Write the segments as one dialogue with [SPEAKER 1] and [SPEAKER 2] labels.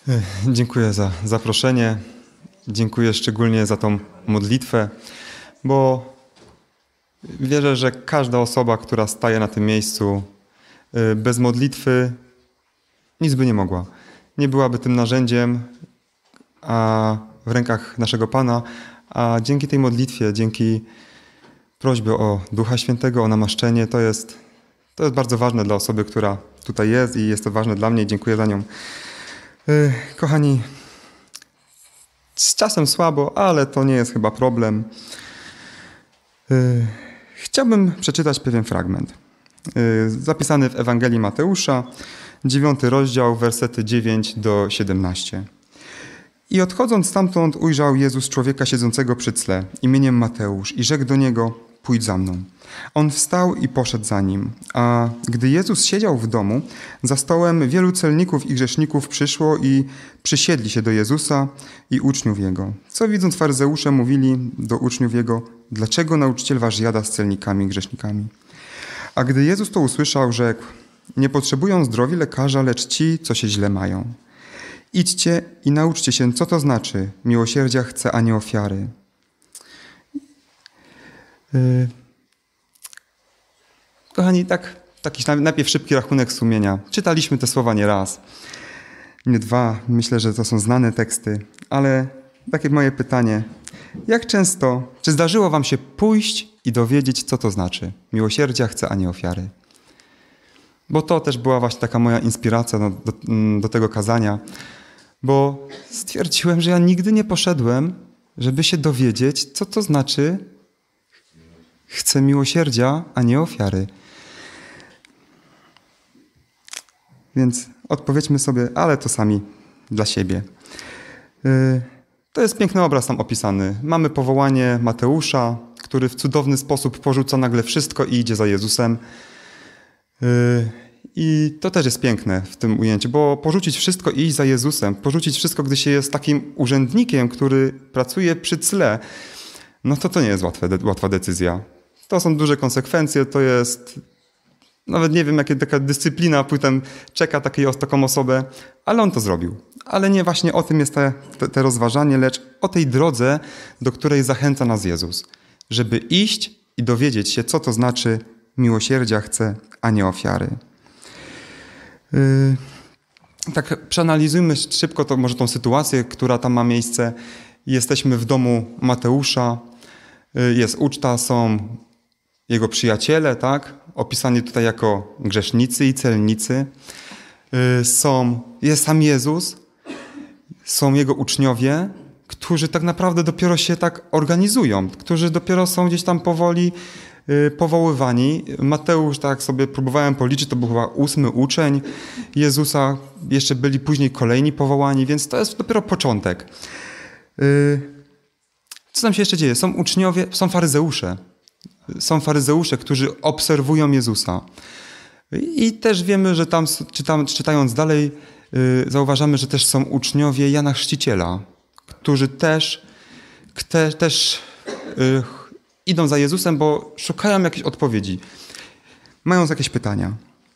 [SPEAKER 1] Dziękuję za zaproszenie. Dziękuję szczególnie za tą modlitwę, bo wierzę, że każda osoba, która staje na tym miejscu, bez modlitwy nic by nie mogła. Nie byłaby tym narzędziem w rękach naszego Pana, a dzięki tej modlitwie, dzięki prośbie o Ducha Świętego, o namaszczenie, to jest bardzo ważne dla osoby, która tutaj jest i jest to ważne dla mnie i dziękuję za nią. Kochani, z czasem słabo, ale to nie jest chyba problem. Chciałbym przeczytać pewien fragment. Zapisany w Ewangelii Mateusza, 9 rozdział, wersety 9 do 17. I odchodząc stamtąd ujrzał Jezus człowieka siedzącego przy tle, imieniem Mateusz, i rzekł do niego: pójdź za mną. On wstał i poszedł za nim. A gdy Jezus siedział w domu, za stołem wielu celników i grzeszników przyszło i przysiedli się do Jezusa i uczniów Jego. Co widząc faryzeusze mówili do uczniów Jego: dlaczego nauczyciel wasz jada z celnikami i grzesznikami? A gdy Jezus to usłyszał, rzekł: nie potrzebują zdrowi lekarza, lecz ci, co się źle mają. Idźcie i nauczcie się, co to znaczy: miłosierdzia chcę, a nie ofiary. Kochani, taki najpierw szybki rachunek sumienia. Czytaliśmy te słowa nie raz, nie dwa. Myślę, że to są znane teksty, ale takie moje pytanie: jak często, czy zdarzyło wam się pójść i dowiedzieć, co to znaczy? Miłosierdzia chcę, a nie ofiary. Bo to też była właśnie taka moja inspiracja do tego kazania, bo stwierdziłem, że ja nigdy nie poszedłem, żeby się dowiedzieć, co to znaczy: chcę miłosierdzia, a nie ofiary. Więc odpowiedzmy sobie, ale to sami dla siebie. To jest piękny obraz tam opisany. Mamy powołanie Mateusza, który w cudowny sposób porzuca nagle wszystko i idzie za Jezusem. I to też jest piękne w tym ujęciu, bo porzucić wszystko i iść za Jezusem, porzucić wszystko, gdy się jest takim urzędnikiem, który pracuje przy cle, no to nie jest łatwa decyzja. To są duże konsekwencje, to jest... Nawet nie wiem, jaka taka dyscyplina potem czeka taką osobę, ale on to zrobił. Ale nie właśnie o tym jest te rozważanie, lecz o tej drodze, do której zachęca nas Jezus. Żeby iść i dowiedzieć się, co to znaczy: miłosierdzia chcę, a nie ofiary. Tak przeanalizujmy szybko może tą sytuację, która tam ma miejsce. Jesteśmy w domu Mateusza, jest uczta, są jego przyjaciele, tak? Opisani tutaj jako grzesznicy i celnicy. Jest sam Jezus, są jego uczniowie, którzy tak naprawdę dopiero się tak organizują, którzy dopiero są gdzieś tam powoli powoływani. Mateusz, tak sobie próbowałem policzyć, to był chyba 8 uczeń Jezusa, jeszcze byli później kolejni powołani, więc to jest dopiero początek. Co tam się jeszcze dzieje? Są uczniowie, są faryzeusze. Są faryzeusze, którzy obserwują Jezusa. I też wiemy, że tam czytając dalej, zauważamy, że też są uczniowie Jana Chrzciciela, którzy też idą za Jezusem, bo szukają jakiejś odpowiedzi. Mają jakieś pytania.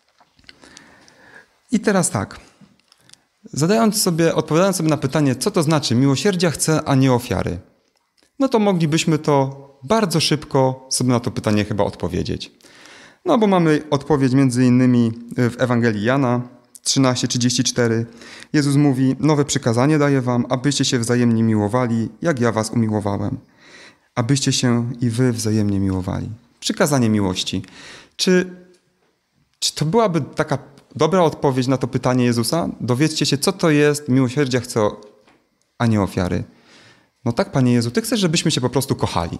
[SPEAKER 1] I teraz tak. Odpowiadając sobie na pytanie, co to znaczy: miłosierdzia chcę, a nie ofiary, no to moglibyśmy to bardzo szybko sobie na to pytanie chyba odpowiedzieć. No bo mamy odpowiedź między innymi w Ewangelii Jana 13:34. Jezus mówi: nowe przykazanie daję wam, abyście się wzajemnie miłowali, jak ja was umiłowałem. Abyście się i wy wzajemnie miłowali. Przykazanie miłości. Czy to byłaby taka dobra odpowiedź na to pytanie Jezusa? Dowiedzcie się, co to jest miłosierdzia chcę, a nie ofiary. No tak, Panie Jezu, Ty chcesz, żebyśmy się po prostu kochali.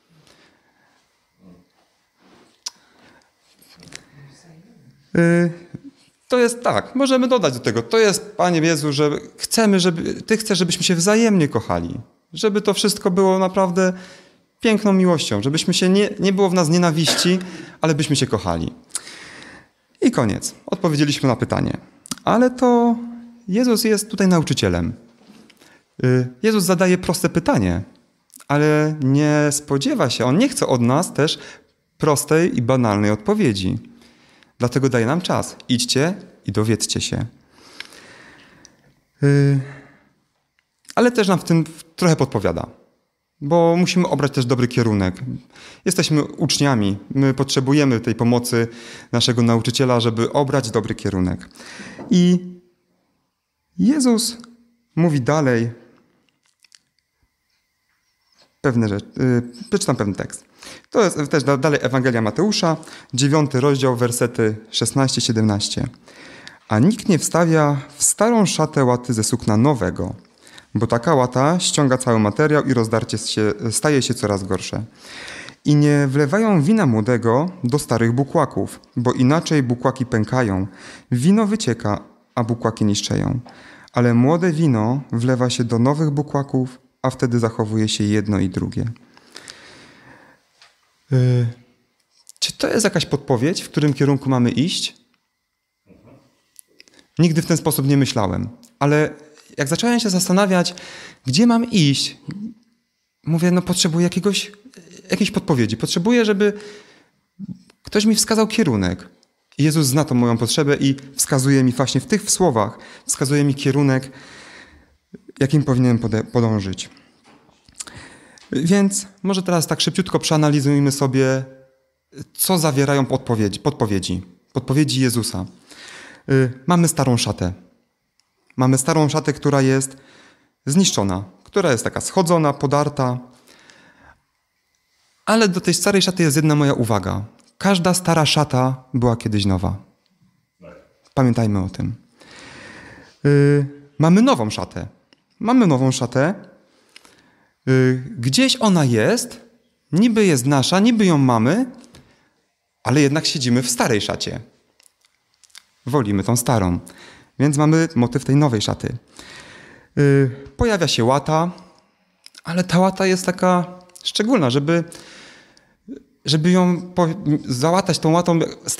[SPEAKER 1] To jest tak, możemy dodać do tego. To jest, Panie Jezu, że Ty chcesz, żebyśmy się wzajemnie kochali. Żeby to wszystko było naprawdę piękną miłością. Żebyśmy się nie było w nas nienawiści, ale byśmy się kochali. I koniec. Odpowiedzieliśmy na pytanie. Ale to Jezus jest tutaj nauczycielem. Jezus zadaje proste pytanie, ale nie spodziewa się, On nie chce od nas też prostej i banalnej odpowiedzi. Dlatego daje nam czas. Idźcie i dowiedzcie się. Ale też nam w tym trochę podpowiada, bo musimy obrać też dobry kierunek. Jesteśmy uczniami, my potrzebujemy tej pomocy naszego nauczyciela, żeby obrać dobry kierunek. I Jezus mówi dalej pewne rzeczy. Przeczytam pewien tekst. To jest też dalej Ewangelia Mateusza, 9 rozdział, wersety 16-17. A nikt nie wstawia w starą szatę łaty ze sukna nowego, bo taka łata ściąga cały materiał i rozdarcie staje się coraz gorsze. I nie wlewają wina młodego do starych bukłaków, bo inaczej bukłaki pękają, wino wycieka, a bukłaki niszczeją. Ale młode wino wlewa się do nowych bukłaków, a wtedy zachowuje się jedno i drugie. Czy to jest jakaś podpowiedź, w którym kierunku mamy iść? Nigdy w ten sposób nie myślałem, ale jak zacząłem się zastanawiać, gdzie mam iść, mówię, potrzebuję jakiejś podpowiedzi. Potrzebuję, żeby ktoś mi wskazał kierunek. I Jezus zna tą moją potrzebę i wskazuje mi właśnie w tych słowach, wskazuje mi kierunek, jakim powinienem podążyć. Więc może teraz tak szybciutko przeanalizujmy sobie, co zawierają podpowiedzi Jezusa. Mamy starą szatę. Mamy starą szatę, która jest zniszczona, która jest taka schodzona, podarta. Ale do tej starej szaty jest jedna moja uwaga. Każda stara szata była kiedyś nowa. Pamiętajmy o tym. Mamy nową szatę. Gdzieś ona jest, niby jest nasza, niby ją mamy, ale jednak siedzimy w starej szacie. Wolimy tą starą. Więc mamy motyw tej nowej szaty. Pojawia się łata, ale ta łata jest taka szczególna, żeby ją załatać tą łatą,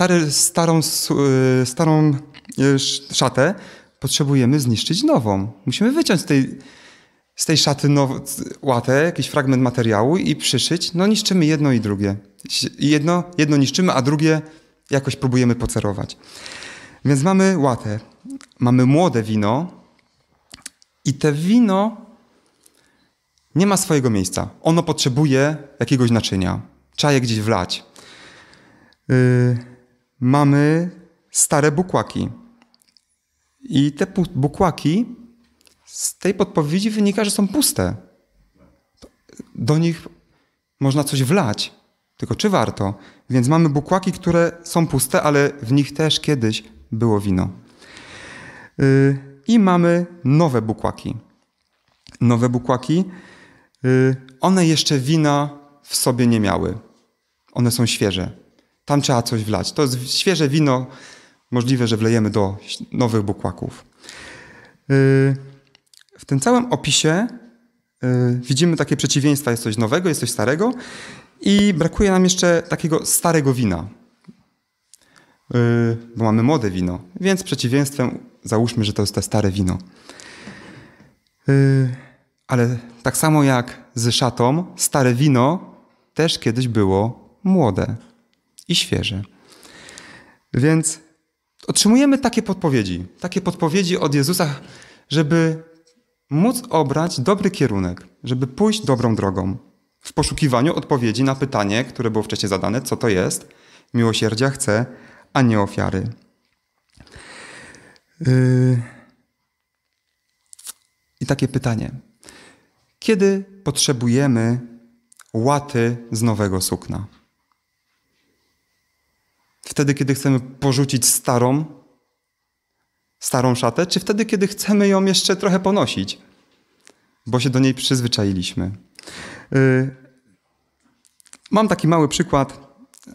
[SPEAKER 1] starą szatę, potrzebujemy zniszczyć nową. Musimy wyciąć z tej szaty łatę, jakiś fragment materiału i przyszyć. Niszczymy jedno i drugie. Jedno niszczymy, a drugie jakoś próbujemy pocerować. Więc mamy łatę, mamy młode wino i te wino nie ma swojego miejsca. Ono potrzebuje jakiegoś naczynia. Trzeba je gdzieś wlać. Mamy stare bukłaki. I te bukłaki z tej podpowiedzi wynika, że są puste. Do nich można coś wlać. Tylko czy warto? Więc mamy bukłaki, które są puste, ale w nich też kiedyś było wino. I mamy nowe bukłaki. Nowe bukłaki, one jeszcze wina w sobie nie miały. One są świeże. Tam trzeba coś wlać. To jest świeże wino, możliwe, że wlejemy do nowych bukłaków. W tym całym opisie widzimy takie przeciwieństwa. Jest coś nowego, jest coś starego i brakuje nam jeszcze takiego starego wina. Bo mamy młode wino, więc przeciwieństwem załóżmy, że to jest te stare wino. Ale tak samo jak z szatą, stare wino też kiedyś było młode i świeże. Więc otrzymujemy takie podpowiedzi od Jezusa, żeby móc obrać dobry kierunek, żeby pójść dobrą drogą w poszukiwaniu odpowiedzi na pytanie, które było wcześniej zadane, co to jest? Miłosierdzia chcę, a nie ofiary. I takie pytanie. Kiedy potrzebujemy łaty z nowego sukna? Wtedy, kiedy chcemy porzucić starą szatę, czy wtedy, kiedy chcemy ją jeszcze trochę ponosić, bo się do niej przyzwyczailiśmy? Mam taki mały przykład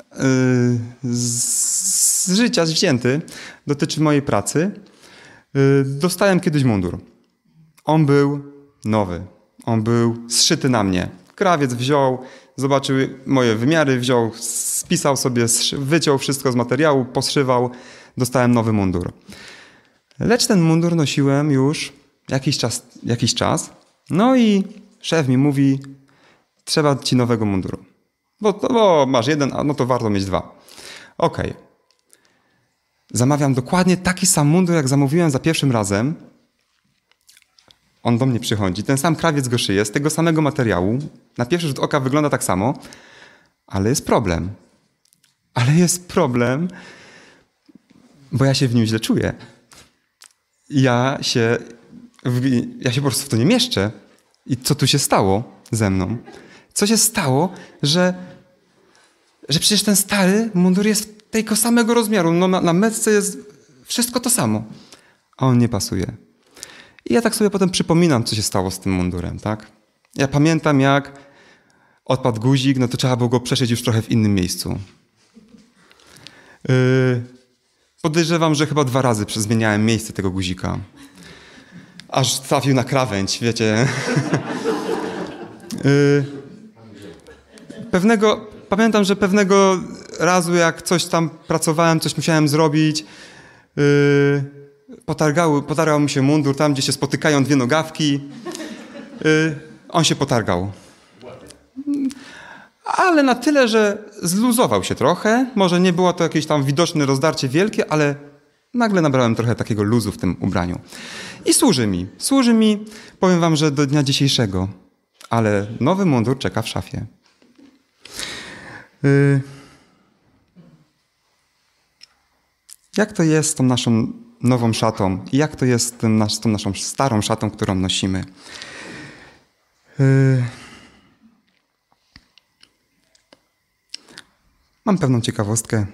[SPEAKER 1] z życia wzięty, dotyczy mojej pracy. Dostałem kiedyś mundur. On był nowy. On był zszyty na mnie. Krawiec wziął, zobaczył moje wymiary, spisał sobie, wyciął wszystko z materiału, poszywał. Dostałem nowy mundur. Lecz ten mundur nosiłem już jakiś czas. No i szef mi mówi, trzeba ci nowego munduru. Bo masz jeden, no to warto mieć dwa. Okej. Zamawiam dokładnie taki sam mundur, jak zamówiłem za pierwszym razem. On do mnie przychodzi, ten sam krawiec go szyje, z tego samego materiału. Na pierwszy rzut oka wygląda tak samo, ale jest problem. Ale jest problem, bo ja się w nim źle czuję. Ja się po prostu w to nie mieszczę. I co tu się stało ze mną? Co się stało, że przecież ten stary mundur jest tego samego rozmiaru. No na metce jest wszystko to samo. A on nie pasuje. I ja tak sobie potem przypominam, co się stało z tym mundurem, tak? Ja pamiętam, jak odpadł guzik, no to trzeba było go przeszyć już trochę w innym miejscu. Podejrzewam, że chyba 2 razy zmieniałem miejsce tego guzika. Aż trafił na krawędź, wiecie. Pamiętam, że pewnego razu, jak coś tam pracowałem, coś musiałem zrobić, potargał mi się mundur tam, gdzie się spotykają 2 nogawki. On się potargał. Ale na tyle, że zluzował się trochę. Może nie było to jakieś tam widoczne rozdarcie wielkie, ale nagle nabrałem trochę takiego luzu w tym ubraniu. I służy mi. Służy mi, powiem wam, że do dnia dzisiejszego. Ale nowy mundur czeka w szafie. Jak to jest z tą naszą nową szatą? I jak to jest z tą naszą starą szatą, którą nosimy? Mam pewną ciekawostkę.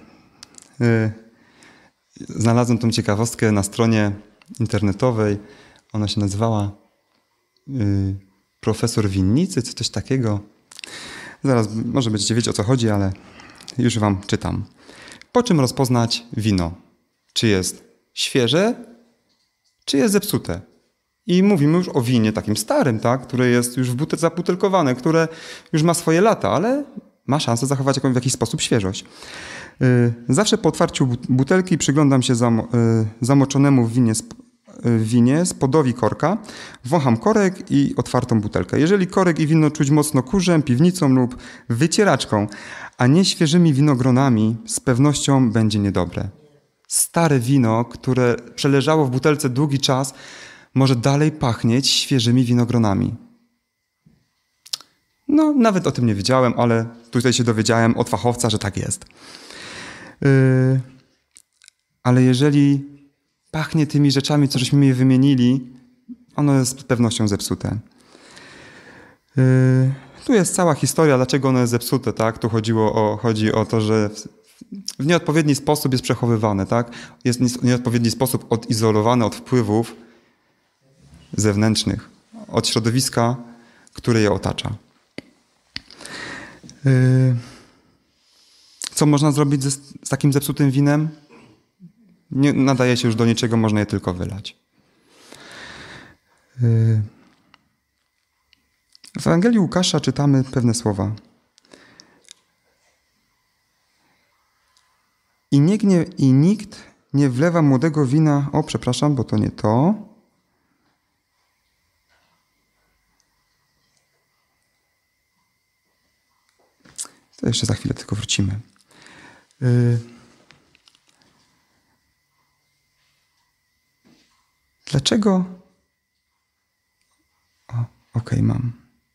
[SPEAKER 1] Znalazłem tą ciekawostkę na stronie internetowej. Ona się nazywała Profesor Winnicy, czy coś takiego. Zaraz może będziecie wiedzieć, o co chodzi, ale już wam czytam. Po czym rozpoznać wino? Czy jest świeże, czy jest zepsute? I mówimy już o winie takim starym, tak? Które jest już zabutelkowane, które już ma swoje lata, ale ma szansę zachować w jakiś sposób świeżość. Zawsze po otwarciu butelki przyglądam się zamoczonemu w winie spodowi korka, wącham korek i otwartą butelkę. Jeżeli korek i wino czuć mocno kurzem, piwnicą lub wycieraczką, a nie świeżymi winogronami, z pewnością będzie niedobre. Stare wino, które przeleżało w butelce długi czas, może dalej pachnieć świeżymi winogronami. No, nawet o tym nie wiedziałem, ale tutaj się dowiedziałem od fachowca, że tak jest. Ale jeżeli pachnie tymi rzeczami, co żeśmy je wymienili, ono jest z pewnością zepsute. Tu jest cała historia, dlaczego ono jest zepsute, tak? Tu chodzi o to, że w nieodpowiedni sposób jest przechowywane, tak? Jest w nieodpowiedni sposób odizolowane od wpływów zewnętrznych, od środowiska, które je otacza. Co można zrobić z takim zepsutym winem? Nie nadaje się już do niczego, można je tylko wylać. W Ewangelii Łukasza czytamy pewne słowa. I nikt nie wlewa młodego wina... O, przepraszam, bo to nie to. To jeszcze za chwilę tylko wrócimy. Dlaczego... Okej, mam.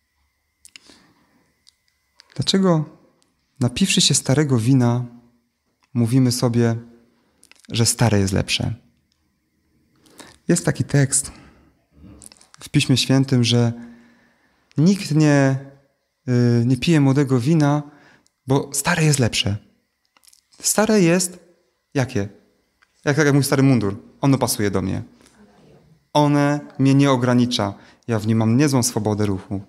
[SPEAKER 1] Dlaczego napiwszy się starego wina, mówimy sobie, że stare jest lepsze? Jest taki tekst w Piśmie Świętym, że nikt nie pije młodego wina, bo stare jest lepsze. Stare jest jakie? Jak mój stary mundur. Ono pasuje do mnie. One mnie nie ogranicza. Ja w nim mam niezłą swobodę ruchu.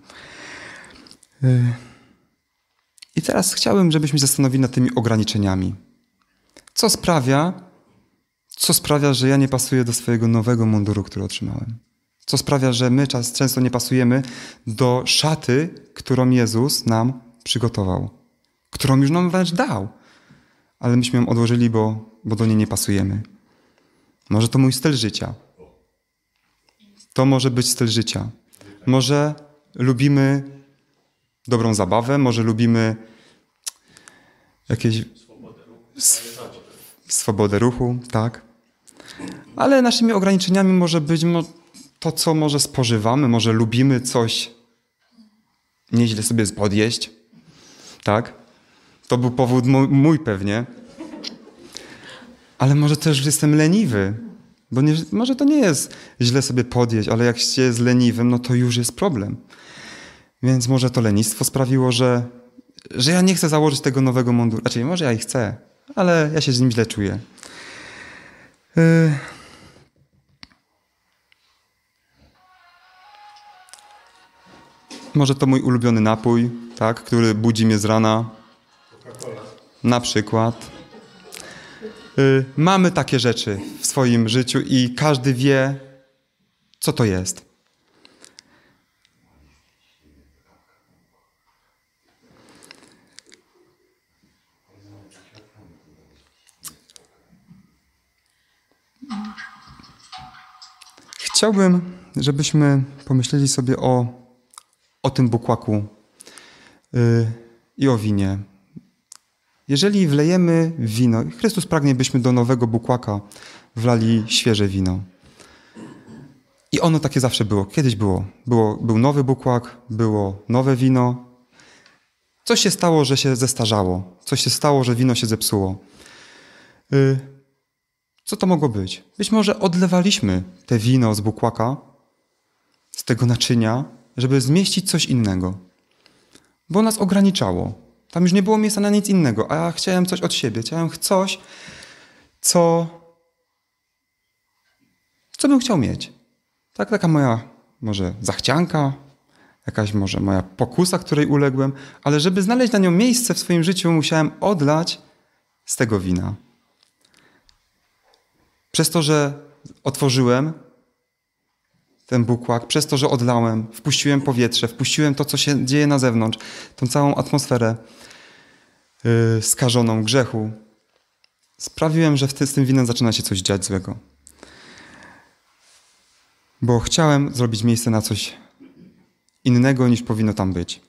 [SPEAKER 1] I teraz chciałbym, żebyśmy się zastanowili nad tymi ograniczeniami. Co sprawia, że ja nie pasuję do swojego nowego munduru, który otrzymałem? Co sprawia, że my często nie pasujemy do szaty, którą Jezus nam przygotował? Którą już nam wręcz dał. Ale myśmy ją odłożyli, bo do niej nie pasujemy. Może to mój styl życia. To może być styl życia. Może lubimy dobrą zabawę, może lubimy jakieś swobodę ruchu, tak. Ale naszymi ograniczeniami może być to, co może spożywamy, może lubimy coś nieźle sobie podjeść, tak? To był powód mój pewnie. Ale może też jestem leniwy, bo może to nie jest źle sobie podjeść, ale jak się jest leniwym, no to już jest problem. Więc może to lenistwo sprawiło, że ja nie chcę założyć tego nowego munduru. Znaczy, może ja i chcę, ale ja się z nim źle czuję. Może to mój ulubiony napój, tak, który budzi mnie z rana.
[SPEAKER 2] Coca-Cola.
[SPEAKER 1] Na przykład. Mamy takie rzeczy w swoim życiu i każdy wie, co to jest. Chciałbym, żebyśmy pomyśleli sobie o tym bukłaku i o winie. Jeżeli wlejemy wino, Chrystus pragnie, byśmy do nowego bukłaka wlali świeże wino. I ono takie zawsze było. Kiedyś był nowy bukłak, było nowe wino. Coś się stało, że się zestarzało. Coś się stało, że wino się zepsuło. Co to mogło być? Być może odlewaliśmy te wino z bukłaka, z tego naczynia, żeby zmieścić coś innego. Bo nas ograniczało. Tam już nie było miejsca na nic innego, a ja chciałem coś od siebie. Chciałem coś, co bym chciał mieć. Tak, taka moja może zachcianka, jakaś może moja pokusa, której uległem, ale żeby znaleźć na nią miejsce w swoim życiu, musiałem odlać z tego wina. Przez to, że otworzyłem ten bukłak, przez to, że odlałem, wpuściłem powietrze, wpuściłem to, co się dzieje na zewnątrz, tą całą atmosferę skażoną grzechu, sprawiłem, że z tym winem zaczyna się coś dziać złego. Bo chciałem zrobić miejsce na coś innego, niż powinno tam być.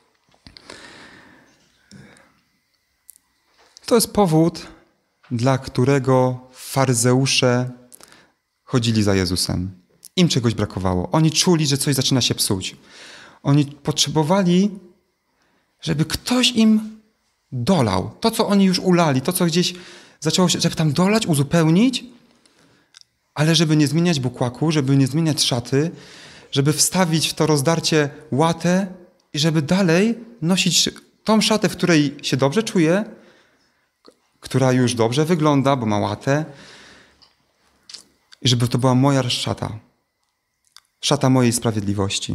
[SPEAKER 1] To jest powód, dla którego faryzeusze chodzili za Jezusem. Im czegoś brakowało. Oni czuli, że coś zaczyna się psuć. Oni potrzebowali, żeby ktoś im dolał. To, co oni już ulali, to, co gdzieś zaczęło się, żeby tam dolać, uzupełnić, ale żeby nie zmieniać bukłaku, żeby nie zmieniać szaty, żeby wstawić w to rozdarcie łatę i żeby dalej nosić tą szatę, w której się dobrze czuję, która już dobrze wygląda, bo ma łatę, i żeby to była moja szata. Szata mojej sprawiedliwości.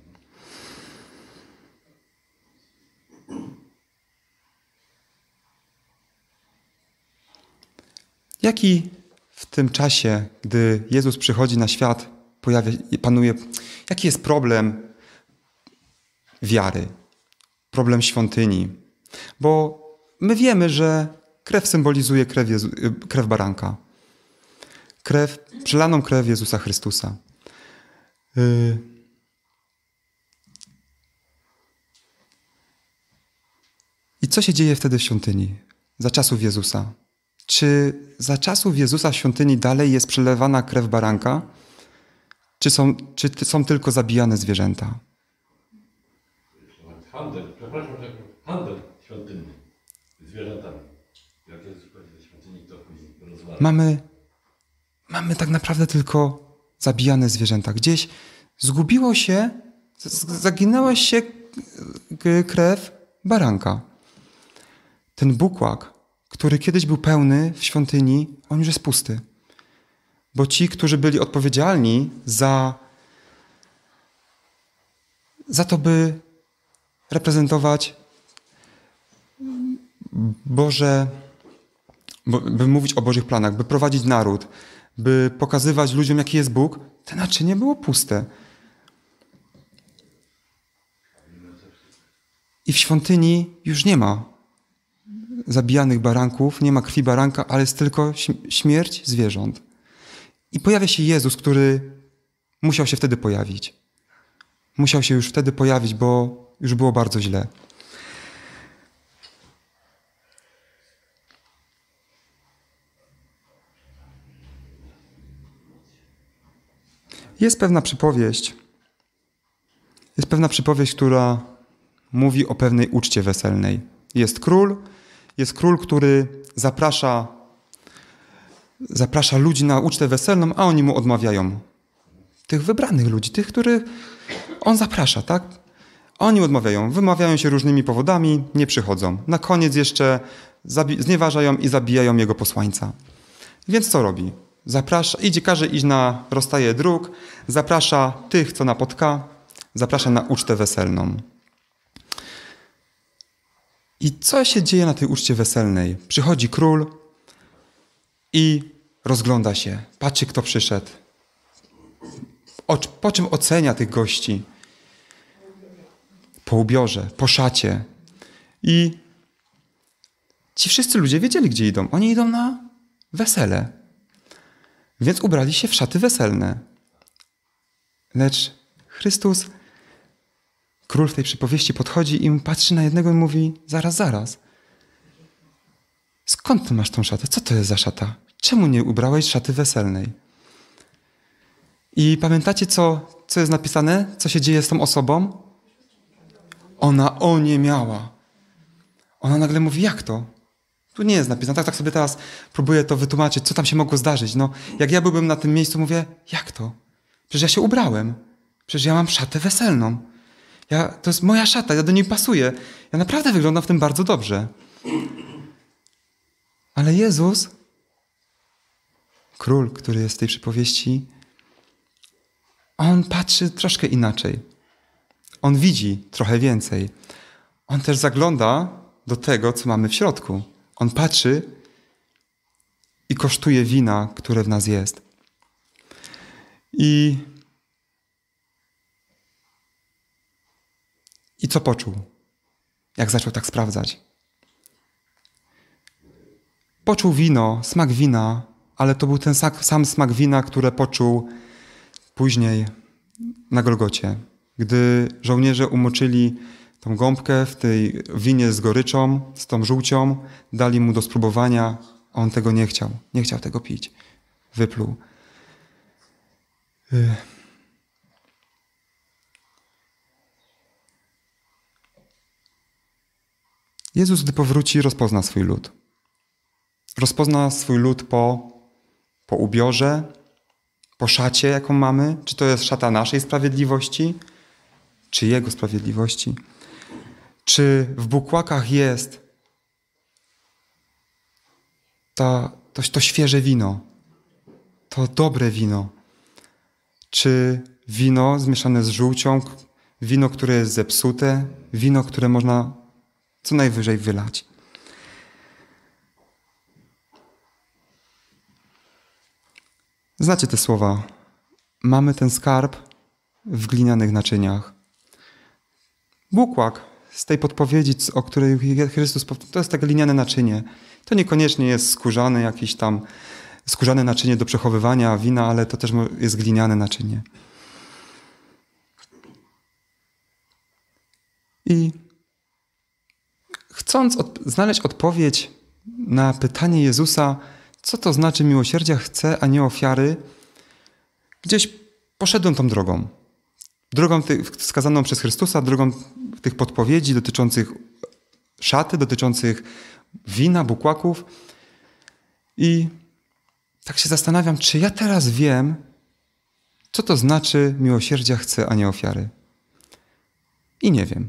[SPEAKER 1] Jaki w tym czasie, gdy Jezus przychodzi na świat, panuje, jaki jest problem wiary? Problem świątyni? Bo my wiemy, że krew symbolizuje krew baranka. Przelaną krew Jezusa Chrystusa. I co się dzieje wtedy w świątyni? Za czasów Jezusa? Czy za czasów Jezusa w świątyni dalej jest przelewana krew baranka? Czy są tylko zabijane zwierzęta?
[SPEAKER 2] Handel świątynny zwierzętami. Jak Jezus chodzi do świątyni, to później rozwala.
[SPEAKER 1] Mamy tak naprawdę tylko zabijane zwierzęta. Gdzieś zgubiło się, zaginęła się krew baranka. Ten bukłak, który kiedyś był pełny w świątyni, on już jest pusty. Bo ci, którzy byli odpowiedzialni za to, by reprezentować Boże, by mówić o Bożych planach, by prowadzić naród, by pokazywać ludziom, jaki jest Bóg, te naczynie było puste. I w świątyni już nie ma zabijanych baranków, nie ma krwi baranka, ale jest tylko śmierć zwierząt. I pojawia się Jezus, który musiał się wtedy pojawić. Musiał się już wtedy pojawić, bo już było bardzo źle. Jest pewna przypowieść, która mówi o pewnej uczcie weselnej. Jest król, który zaprasza ludzi na ucztę weselną, a oni mu odmawiają. Tych wybranych ludzi, tych, których on zaprasza, tak? Oni odmawiają, wymawiają się różnymi powodami, nie przychodzą. Na koniec jeszcze znieważają i zabijają jego posłańca. Więc co robi? Każe iść na rozstaje dróg, zaprasza tych, co napotka, zaprasza na ucztę weselną. I co się dzieje na tej uczcie weselnej? Przychodzi król i rozgląda się, patrzy, kto przyszedł. Po czym ocenia tych gości? Po ubiorze, po szacie. I ci wszyscy ludzie wiedzieli, gdzie idą. Oni idą na wesele. Więc ubrali się w szaty weselne. Lecz Chrystus, król w tej przypowieści, podchodzi i patrzy na jednego i mówi: zaraz. Skąd ty masz tą szatę? Co to jest za szata? Czemu nie ubrałeś szaty weselnej? I pamiętacie, co jest napisane? Co się dzieje z tą osobą? Ona oniemiała. Ona nagle mówi: jak to? Tu nie jest napisane. Tak sobie teraz próbuję to wytłumaczyć, co tam się mogło zdarzyć. No, jak ja byłbym na tym miejscu, mówię: jak to? Przecież ja się ubrałem. Przecież ja mam szatę weselną. To jest moja szata, ja do niej pasuję. Ja naprawdę wyglądam w tym bardzo dobrze. Ale Jezus, król, który jest w tej przypowieści, on patrzy troszkę inaczej. On widzi trochę więcej. On też zagląda do tego, co mamy w środku. On patrzy i kosztuje wina, które w nas jest. I co poczuł? Jak zaczął tak sprawdzać? Poczuł wino, smak wina, ale to był ten sam smak wina, które poczuł później na Golgocie, gdy żołnierze umoczyli tą gąbkę w tej winie z goryczą, z tą żółcią, dali mu do spróbowania, a on tego nie chciał. Nie chciał tego pić. Wypluł. Jezus, gdy powróci, rozpozna swój lud. Rozpozna swój lud po ubiorze, po szacie, jaką mamy. Czy to jest szata naszej sprawiedliwości, czy Jego sprawiedliwości? Czy w bukłakach jest to świeże wino, to dobre wino? Czy wino zmieszane z żółcią, wino, które jest zepsute, wino, które można co najwyżej wylać? Znacie te słowa. Mamy ten skarb w glinianych naczyniach. Bukłak z tej podpowiedzi, o której Chrystus powiedział, to jest takie gliniane naczynie. To niekoniecznie jest skórzane naczynie do przechowywania wina, ale to też jest gliniane naczynie. I chcąc znaleźć odpowiedź na pytanie Jezusa, co to znaczy miłosierdzia chce, a nie ofiary, gdzieś poszedłem tą drogą. Drogą wskazaną przez Chrystusa, drogą tych podpowiedzi dotyczących szaty, dotyczących wina, bukłaków. I tak się zastanawiam, czy ja teraz wiem, co to znaczy miłosierdzia chce, a nie ofiary. I nie wiem.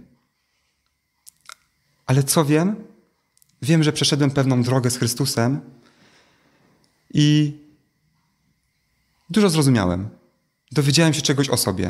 [SPEAKER 1] Ale co wiem? Wiem, że przeszedłem pewną drogę z Chrystusem i dużo zrozumiałem. Dowiedziałem się czegoś o sobie.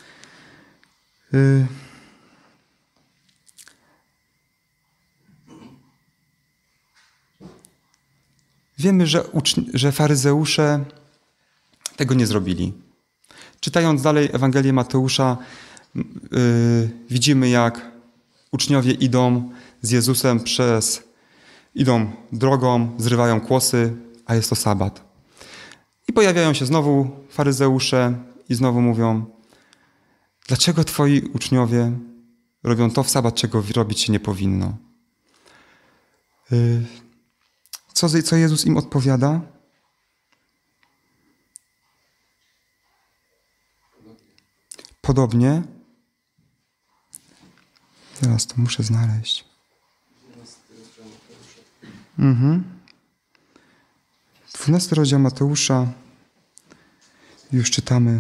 [SPEAKER 1] Wiemy, że faryzeusze tego nie zrobili. Czytając dalej Ewangelię Mateusza, widzimy, jak uczniowie idą z Jezusem idą drogą, zrywają kłosy, a jest to sabat. I pojawiają się znowu faryzeusze i znowu mówią: dlaczego twoi uczniowie robią to w sabat, czego robić się nie powinno? Co, Jezus im odpowiada? podobnie. Teraz to muszę znaleźć. 12 rozdział Mateusza. Już czytamy.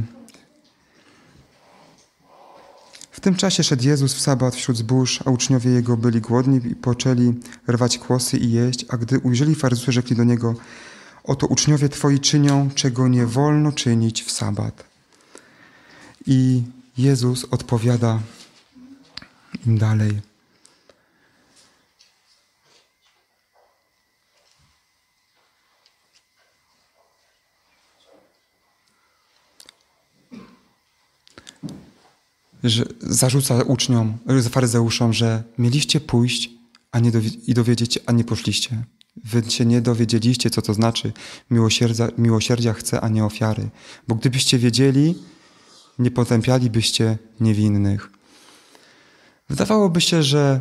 [SPEAKER 1] W tym czasie szedł Jezus w sabat wśród zbóż, a uczniowie Jego byli głodni i poczęli rwać kłosy i jeść, a gdy ujrzeli faryzeusze, rzekli do Niego: oto uczniowie Twoi czynią, czego nie wolno czynić w sabat. I Jezus odpowiada im dalej. Że zarzuca uczniom, faryzeuszom, że mieliście pójść i dowiedzieć, a nie poszliście. Wy się nie dowiedzieliście, co to znaczy miłosierdzia chce, a nie ofiary. Bo gdybyście wiedzieli, nie potępialibyście niewinnych. Wydawałoby się, że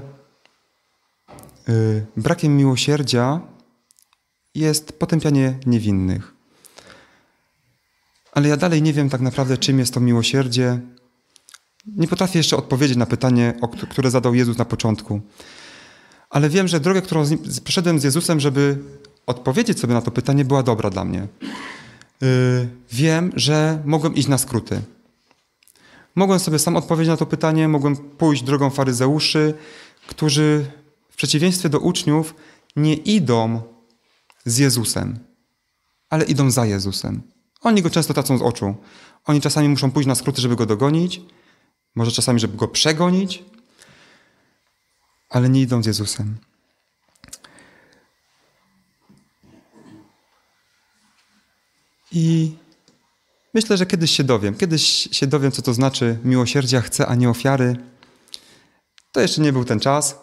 [SPEAKER 1] brakiem miłosierdzia jest potępianie niewinnych. Ale ja dalej nie wiem tak naprawdę, czym jest to miłosierdzie. Nie potrafię jeszcze odpowiedzieć na pytanie, które zadał Jezus na początku. Ale wiem, że droga, którą przeszedłem z Jezusem, żeby odpowiedzieć sobie na to pytanie, była dobra dla mnie. Wiem, że mogłem iść na skróty. Mogłem sobie sam odpowiedzieć na to pytanie, mogłem pójść drogą faryzeuszy, którzy w przeciwieństwie do uczniów nie idą z Jezusem, ale idą za Jezusem. Oni go często tracą z oczu. Oni czasami muszą pójść na skróty, żeby go dogonić, może czasami, żeby go przegonić, ale nie idą z Jezusem. I myślę, że kiedyś się dowiem, co to znaczy miłosierdzia chce, a nie ofiary. To jeszcze nie był ten czas,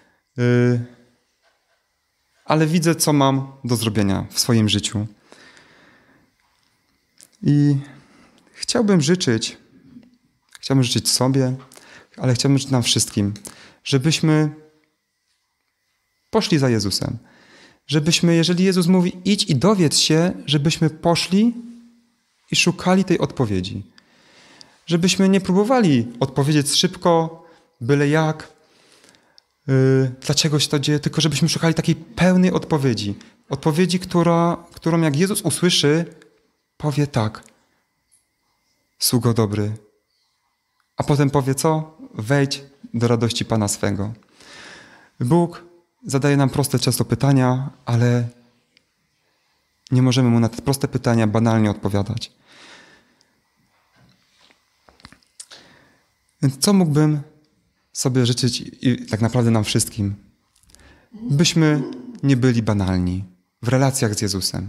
[SPEAKER 1] ale widzę, co mam do zrobienia w swoim życiu. I chciałbym życzyć sobie, ale chciałbym życzyć nam wszystkim, żebyśmy poszli za Jezusem. Żebyśmy, jeżeli Jezus mówi idź i dowiedz się, żebyśmy poszli i szukali tej odpowiedzi. Żebyśmy nie próbowali odpowiedzieć szybko, byle jak, dlaczego się to dzieje, tylko żebyśmy szukali takiej pełnej odpowiedzi. Odpowiedzi, którą jak Jezus usłyszy, powie tak. Sługo dobry. A potem powie co? Wejdź do radości Pana swego. Bóg zadaje nam proste często pytania, ale nie możemy Mu na te proste pytania banalnie odpowiadać. Więc co mógłbym sobie życzyć i tak naprawdę nam wszystkim? Byśmy nie byli banalni w relacjach z Jezusem.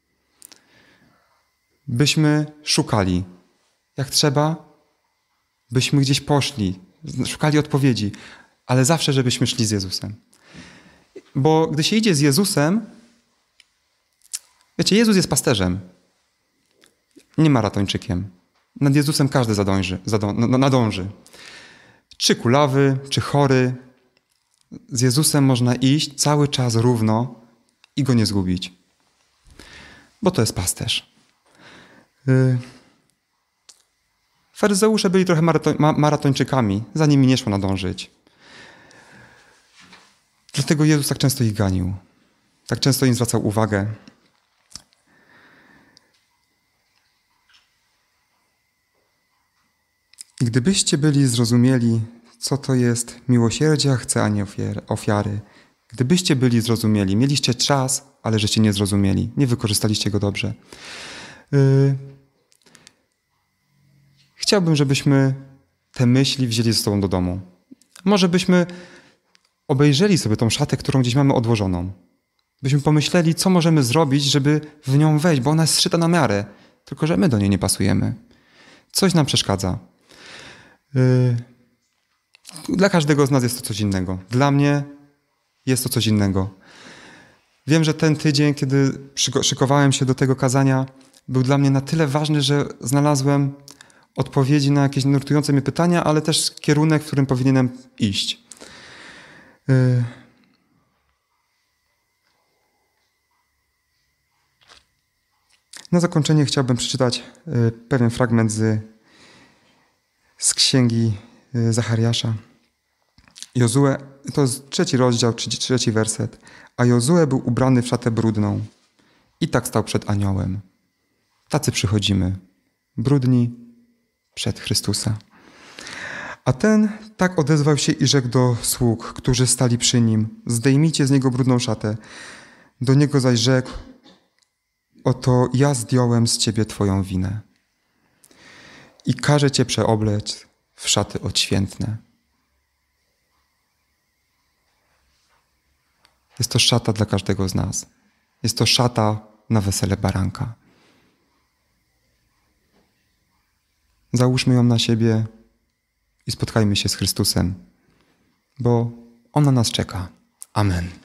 [SPEAKER 1] Byśmy szukali. Jak trzeba, byśmy gdzieś poszli, szukali odpowiedzi, ale zawsze, żebyśmy szli z Jezusem. Bo gdy się idzie z Jezusem, wiecie, Jezus jest pasterzem, nie maratończykiem. Nad Jezusem każdy nadąży. Czy kulawy, czy chory. Z Jezusem można iść cały czas równo i Go nie zgubić. Bo to jest pasterz. Faryzeusze byli trochę maratończykami, za nimi nie szło nadążyć. Dlatego Jezus tak często ich ganił. Tak często im zwracał uwagę. I gdybyście byli zrozumieli, co to jest miłosierdzia chce, a nie ofiary. Gdybyście byli zrozumieli, mieliście czas, ale żeście nie zrozumieli. Nie wykorzystaliście go dobrze. Chciałbym, żebyśmy te myśli wzięli ze sobą do domu. Może byśmy obejrzeli sobie tą szatę, którą gdzieś mamy odłożoną. Byśmy pomyśleli, co możemy zrobić, żeby w nią wejść, bo ona jest zszyta na miarę, tylko że my do niej nie pasujemy. Coś nam przeszkadza. Dla każdego z nas jest to coś innego. Dla mnie jest to coś innego. Wiem, że ten tydzień, kiedy szykowałem się do tego kazania, był dla mnie na tyle ważny, że znalazłem odpowiedzi na jakieś nurtujące mnie pytania, ale też kierunek, w którym powinienem iść. Na zakończenie chciałbym przeczytać pewien fragment z z księgi Zachariasza. Jozue, to jest 3 rozdział, 3 werset. A Jozue był ubrany w szatę brudną i tak stał przed aniołem. Tacy przychodzimy, brudni przed Chrystusa. A ten tak odezwał się i rzekł do sług, którzy stali przy nim: zdejmijcie z niego brudną szatę. Do niego zaś rzekł: oto ja zdjąłem z ciebie twoją winę i każę cię przeoblec w szaty odświętne. Jest to szata dla każdego z nas. Jest to szata na wesele baranka. Załóżmy ją na siebie i spotkajmy się z Chrystusem, bo On na nas czeka. Amen.